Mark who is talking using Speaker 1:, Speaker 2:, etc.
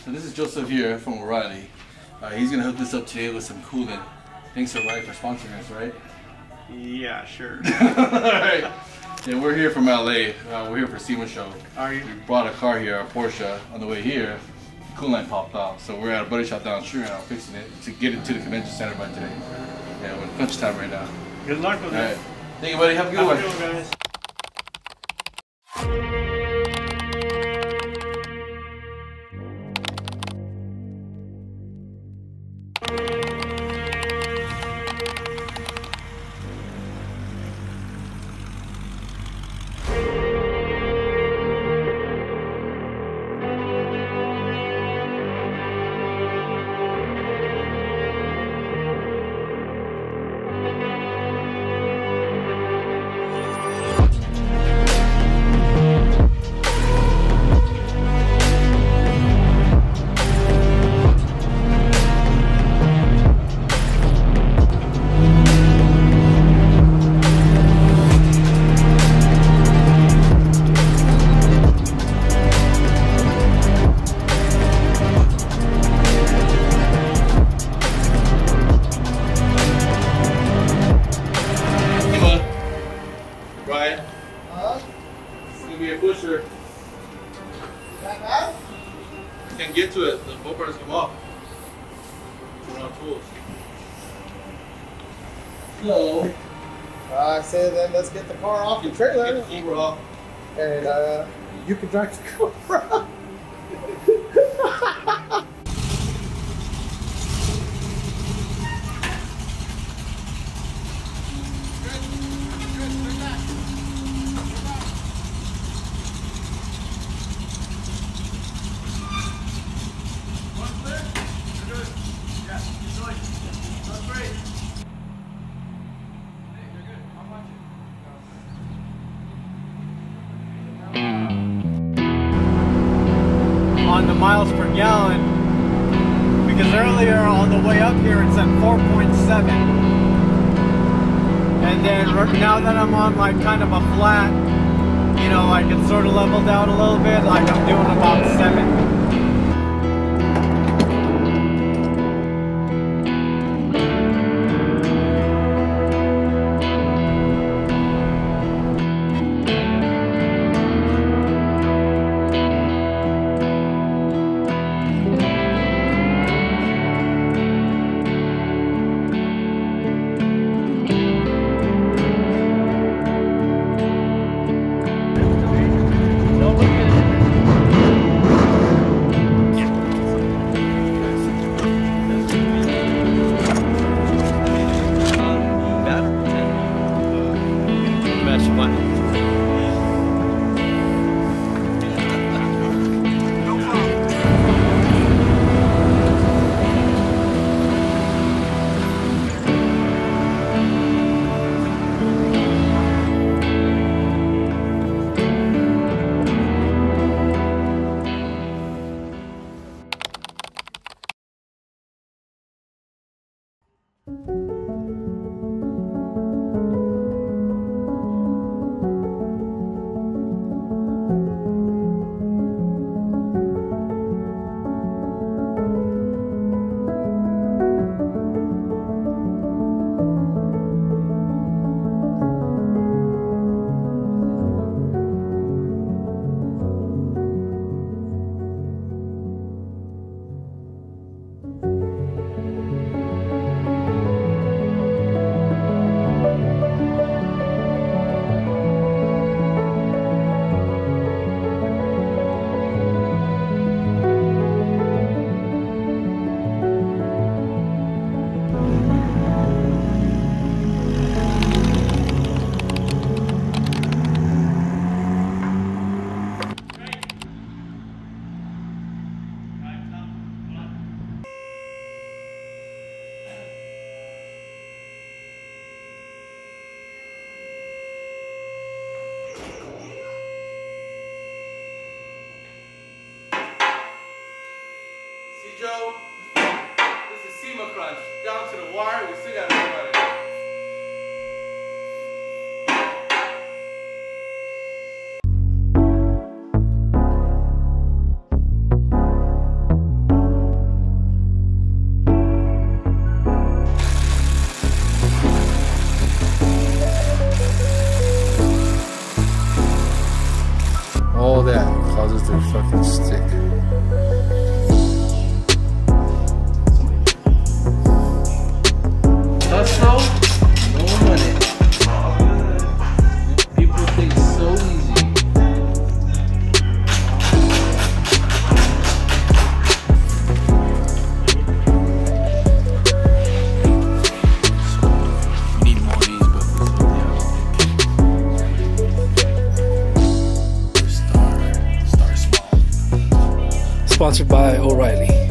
Speaker 1: So this is Joseph here from O'Reilly. He's gonna hook this up today with some coolant. Thanks to O'Reilly for sponsoring us, right?
Speaker 2: Yeah, sure.
Speaker 1: Alright. Yeah, we're here from LA. We're here for SEMA Show.
Speaker 2: Are you?
Speaker 1: We brought a car here, a Porsche. On the way here, the coolant line popped out. So we're at a buddy shop down the street right now fixing it to get it to the convention center by today. Yeah, we're in crunch time right now.
Speaker 2: Good luck with it.
Speaker 1: Thank you, buddy. Have a good one.
Speaker 2: Have a good one, guys.
Speaker 1: Brian? It's gonna be a pusher.
Speaker 3: That bad?
Speaker 1: You can get to it, the boat burners come off. We're on tools. So,
Speaker 3: I said then let's get the car off the trailer.
Speaker 1: get the Uber off.
Speaker 3: And you can drive the car.
Speaker 2: On the miles per gallon, because earlier on the way up here it said 4.7, and then now that I'm on like kind of a flat, you know, like it's sort of leveled out a little bit, like I'm doing about 7.
Speaker 1: Joe, this is SEMA crunch. Down to the wire, we still gotta know about it. twisted fucking stick. Hustle, no money. People think so easy. We need more of these, but start small.
Speaker 4: Sponsored by O'Reilly.